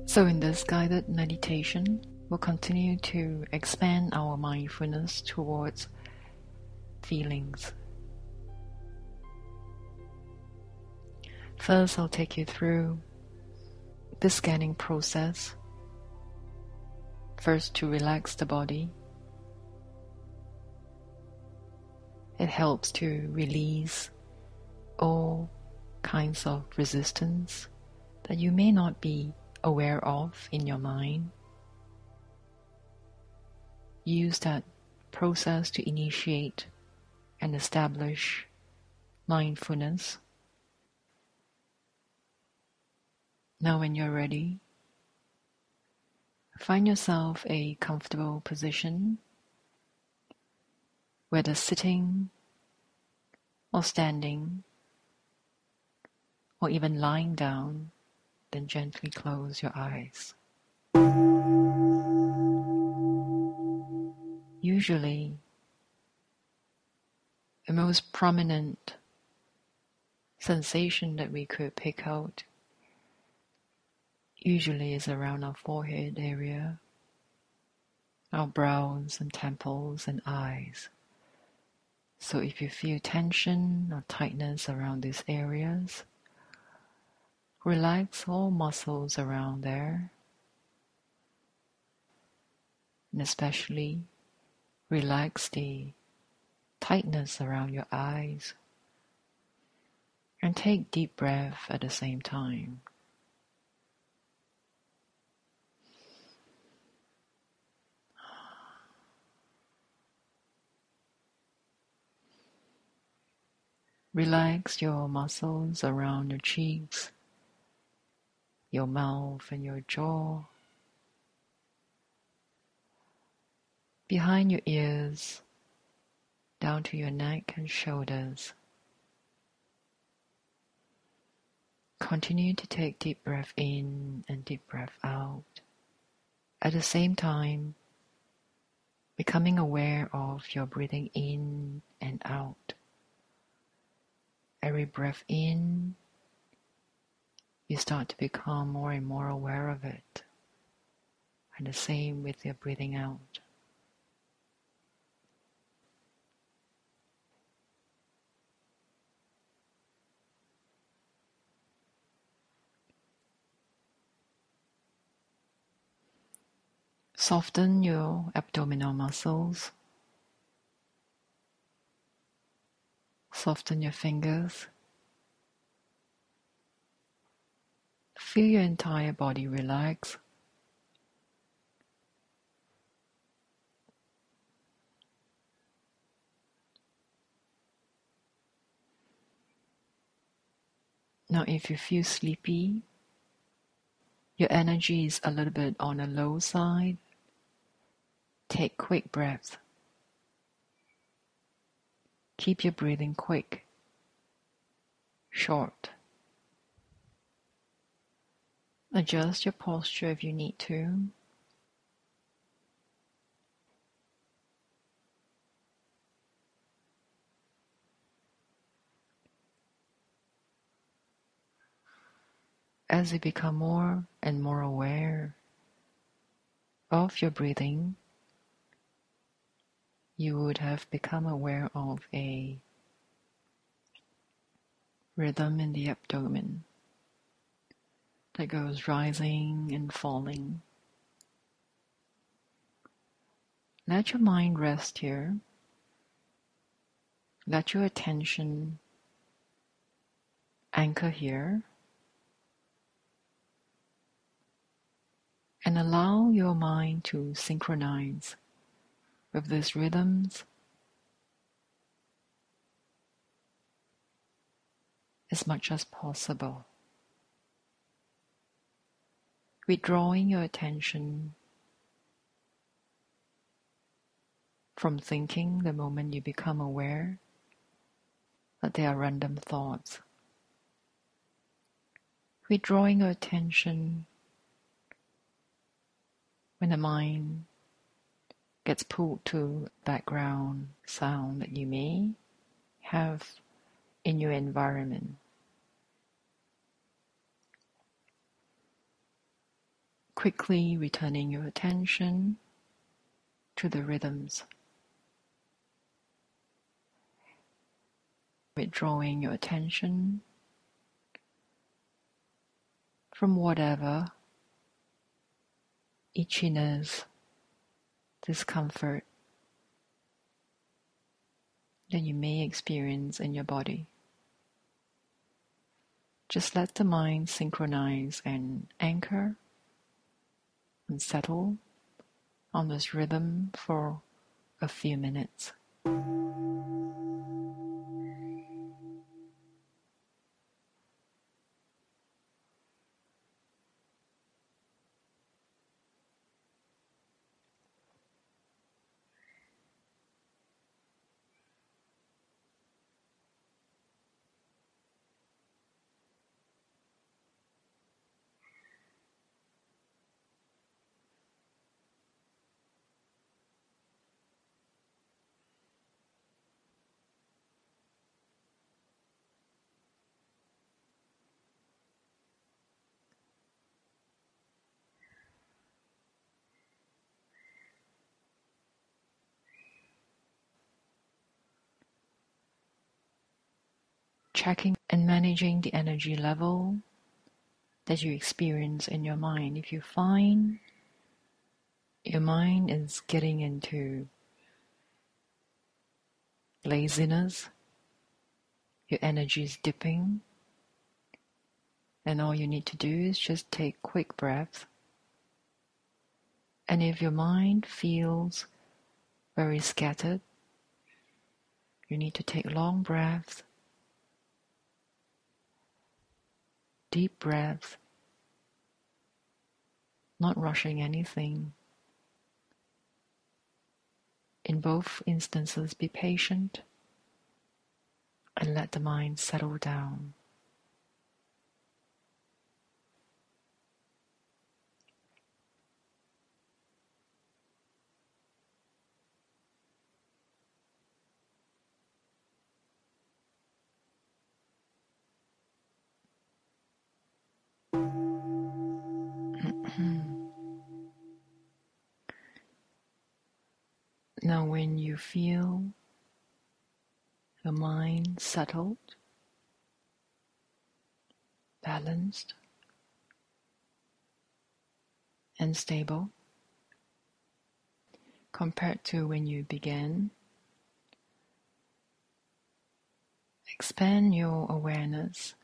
So in this guided meditation, we'll continue to expand our mindfulness towards feelings. First, I'll take you through the scanning process. First, to relax the body. It helps to release all kinds of resistance that you may not be aware of in your mind. Use that process to initiate and establish mindfulness. Now when you're ready, find yourself a comfortable position, whether sitting or standing or even lying down. Then gently close your eyes. Usually, the most prominent sensation that we could pick out usually is around our forehead area, our brows and temples and eyes. So if you feel tension or tightness around these areas, relax all muscles around there, and especially relax the tightness around your eyes, and take deep breath at the same time. Relax your muscles around your cheeks, your mouth and your jaw, behind your ears, down to your neck and shoulders. Continue to take deep breath in and deep breath out. At the same time, becoming aware of your breathing in and out. Every breath in, you start to become more and more aware of it. And the same with your breathing out. Soften your abdominal muscles. Soften your fingers. Feel your entire body relax. Now if you feel sleepy, your energy is a little bit on the low side, take quick breaths. Keep your breathing quick, short. Adjust your posture if you need to. As you become more and more aware of your breathing, you would have become aware of a rhythm in the abdomen that goes rising and falling. Let your mind rest here. Let your attention anchor here. And allow your mind to synchronize with these rhythms as much as possible. Withdrawing your attention from thinking the moment you become aware that they are random thoughts. Withdrawing your attention when the mind gets pulled to background sound that you may have in your environment. quickly returning your attention to the rhythms, withdrawing your attention from whatever itchiness, discomfort that you may experience in your body. Just let the mind synchronize and anchor and settle on this rhythm for a few minutes. Checking and managing the energy level that you experience in your mind. If you find your mind is getting into laziness, your energy is dipping, and all you need to do is just take quick breaths. And if your mind feels very scattered, you need to take long breaths, deep breaths, not rushing anything. In both instances, be patient and let the mind settle down. Now, when you feel the mind settled, balanced, and stable, compared to when you began, expand your awareness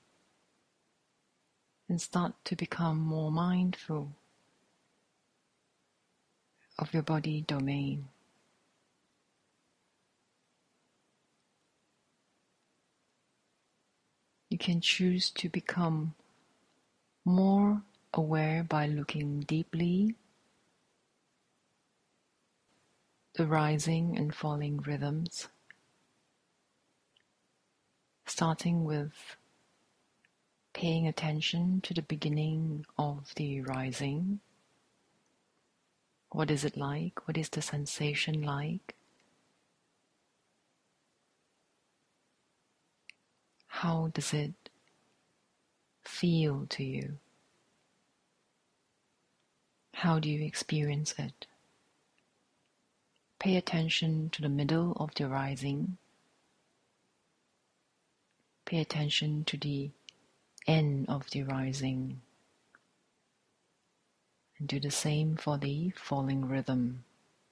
and start to become more mindful of your body domain. You can choose to become more aware by looking deeply the rising and falling rhythms, starting with paying attention to the beginning of the rising. What is it like? What is the sensation like? How does it feel to you? How do you experience it? Pay attention to the middle of the rising. Pay attention to the end of the rising. And do the same for the falling rhythm.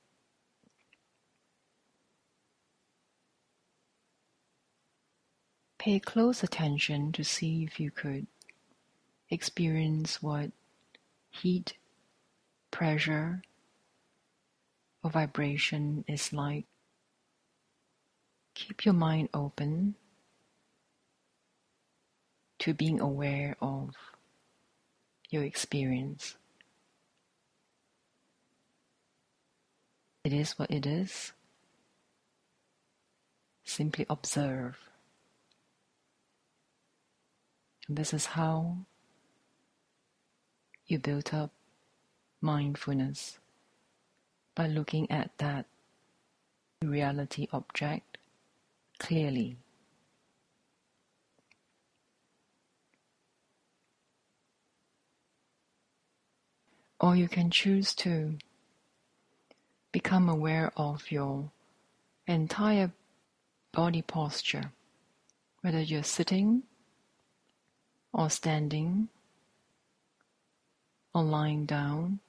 Pay close attention to see if you could experience what heat, pressure, or vibration is like. Keep your mind open to being aware of your experience. It is what it is. Simply observe. And this is how you build up mindfulness, by looking at that reality object clearly. Or you can choose to become aware of your entire body posture, whether you're sitting or standing or lying down.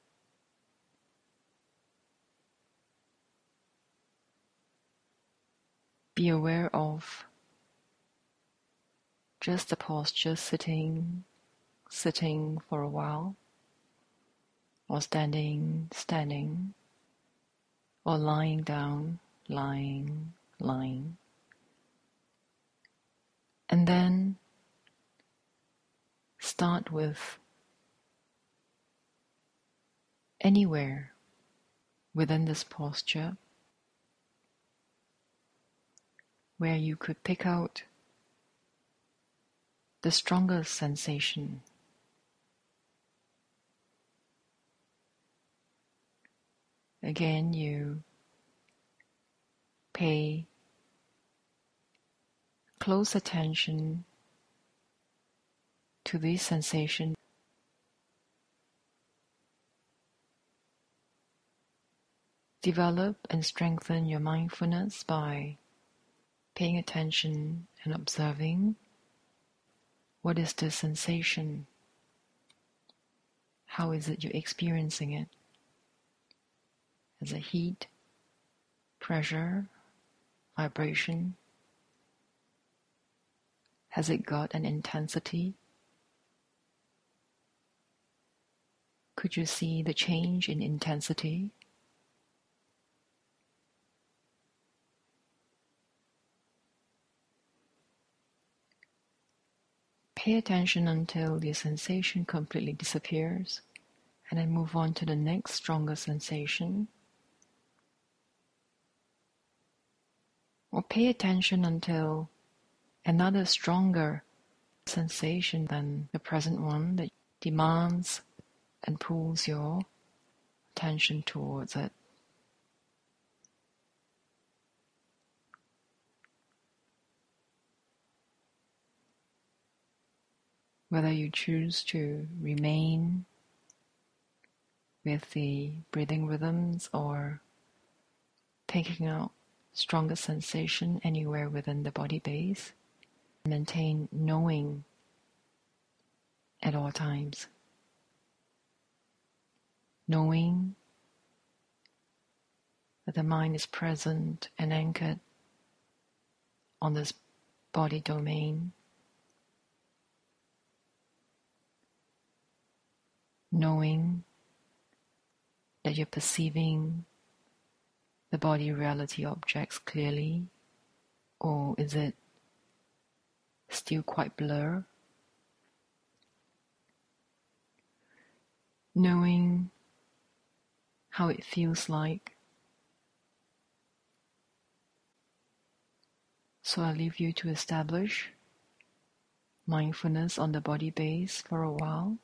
Be aware of just the posture, sitting for a while, or standing, or lying down, lying. And then start with anywhere within this posture where you could pick out the strongest sensation. Again, you pay close attention to this sensation. Develop and strengthen your mindfulness by paying attention and observing what is the sensation, how is it you're experiencing it. Is it heat, pressure, vibration? Has it got an intensity? Could you see the change in intensity? Pay attention until the sensation completely disappears, and then move on to the next stronger sensation. Or pay attention until another stronger sensation than the present one that demands and pulls your attention towards it. Whether you choose to remain with the breathing rhythms or picking out stronger sensation anywhere within the body base, maintain knowing at all times. Knowing that the mind is present and anchored on this body domain. Knowing that you're perceiving the body reality objects clearly, or is it still quite blur? Knowing how it feels like. So I leave you to establish mindfulness on the body base for a while.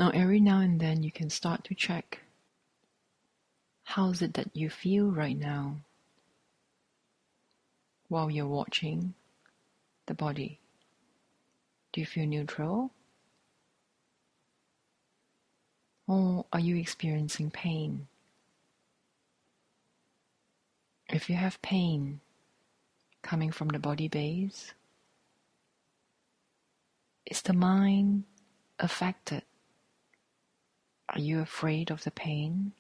Now, every now and then you can start to check, how is it that you feel right now while you're watching the body? Do you feel neutral? Or are you experiencing pain? If you have pain coming from the body base, is the mind affected? Are you afraid of the pain?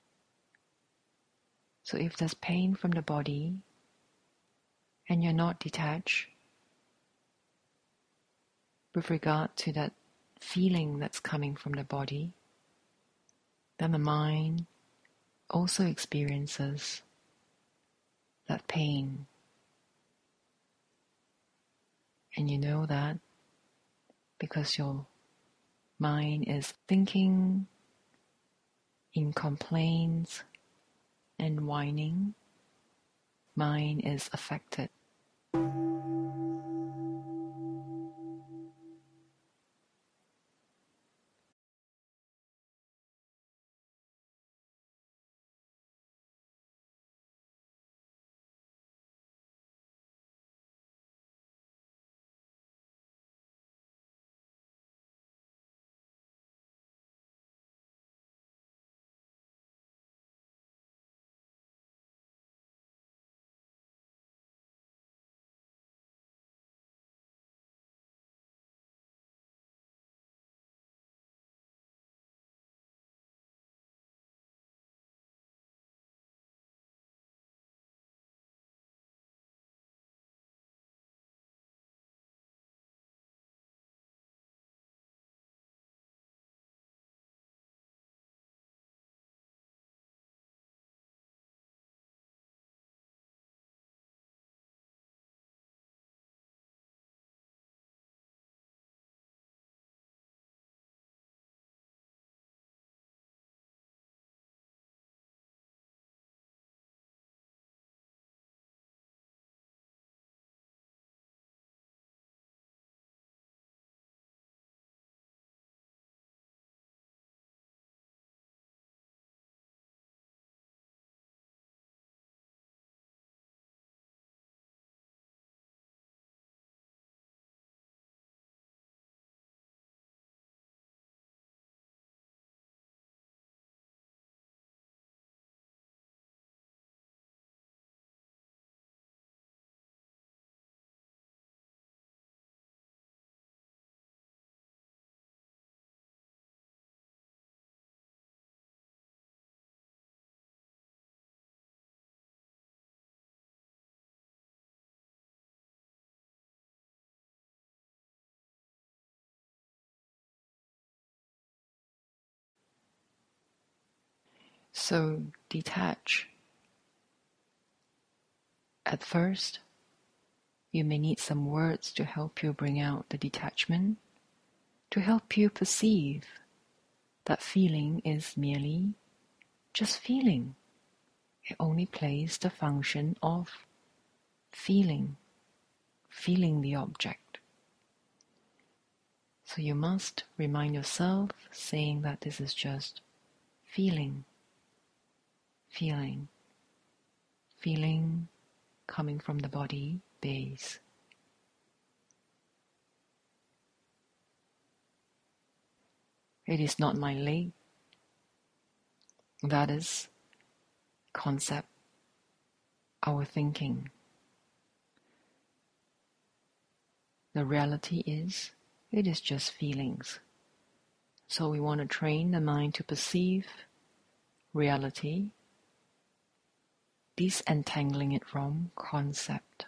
So if there's pain from the body and you're not detached with regard to that feeling that's coming from the body, then the mind also experiences that pain. And you know that because your mind is thinking in complaints and whining, mind is affected. So detach. At first, you may need some words to help you bring out the detachment, to help you perceive that feeling is merely just feeling. It only plays the function of feeling the object. So you must remind yourself saying that this is just feeling, feeling, feeling coming from the body base. It is not my leg. That is concept, our thinking. The reality is, it is just feelings. So we want to train the mind to perceive reality, disentangling it from concept.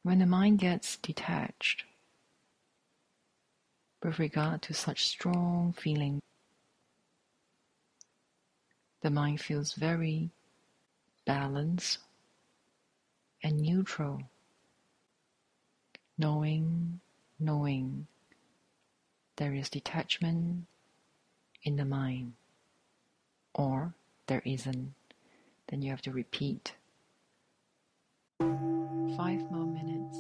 When the mind gets detached with regard to such strong feeling, the mind feels very balanced and neutral, knowing there is detachment in the mind, or there isn't, then you have to repeat 5 more minutes.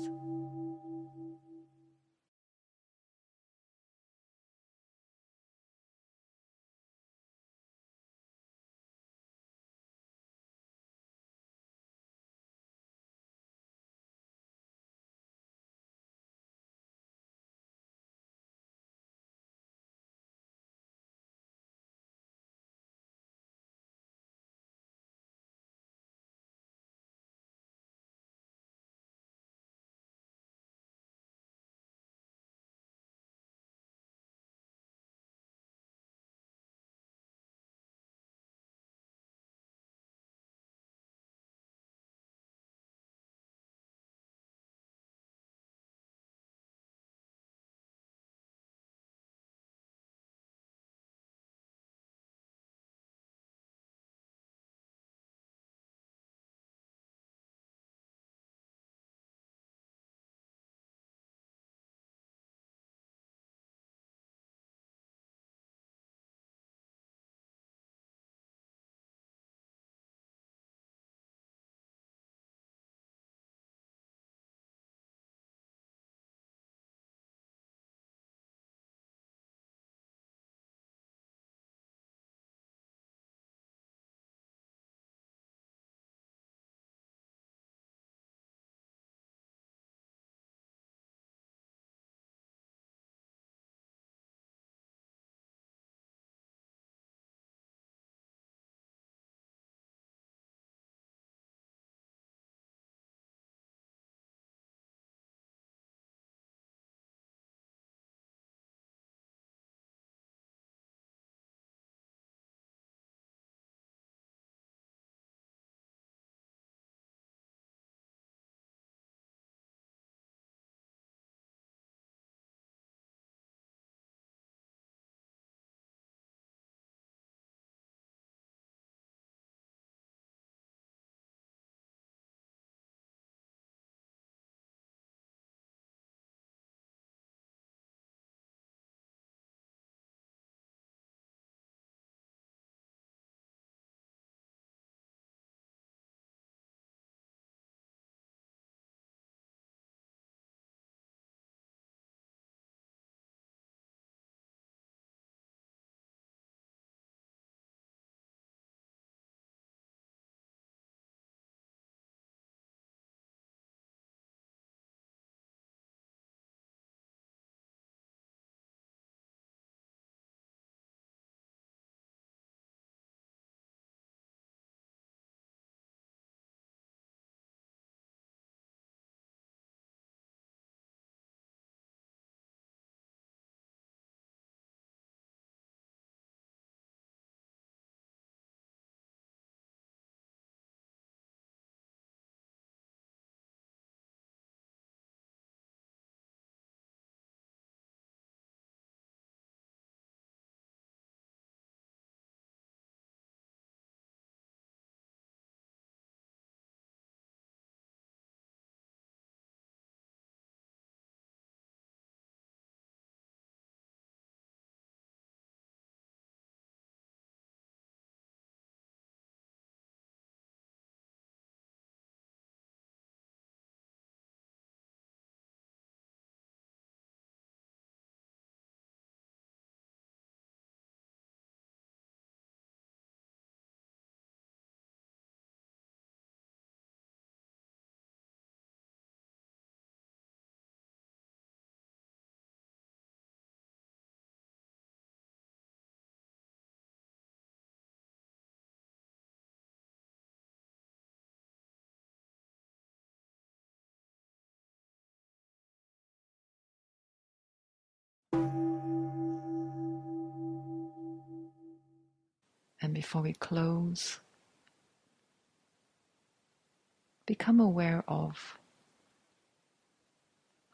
And before we close, become aware of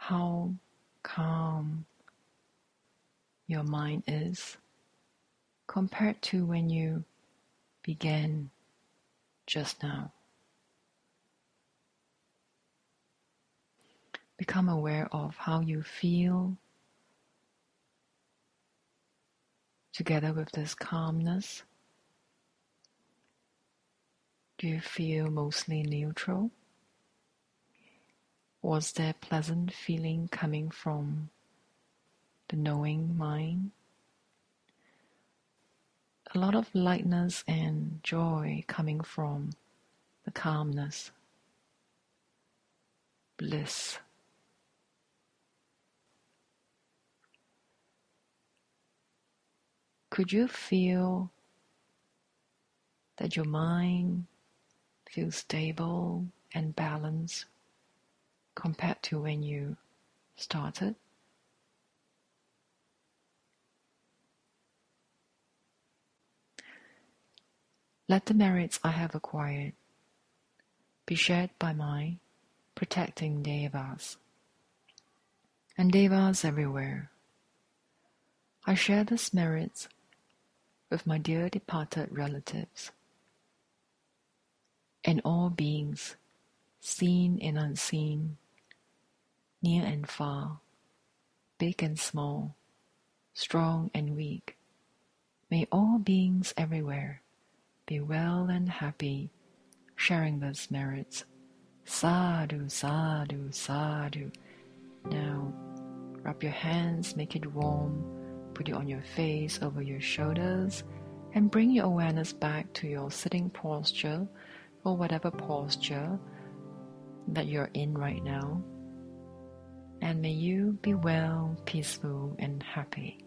how calm your mind is compared to when you began just now. Become aware of how you feel together with this calmness. Do you feel mostly neutral? Was there pleasant feeling coming from the knowing mind? A lot of lightness and joy coming from the calmness, bliss. Could you feel that your mind feels stable and balanced compared to when you started? Let the merits I have acquired be shared by my protecting devas and devas everywhere. I share these merits with my dear departed relatives and all beings, seen and unseen, near and far, big and small, strong and weak. May all beings everywhere be well and happy, sharing these merits. Sadhu, sadhu, sadhu. Now, rub your hands, make it warm, put it on your face, over your shoulders, and bring your awareness back to your sitting posture or whatever posture that you're in right now. And may you be well, peaceful, and happy.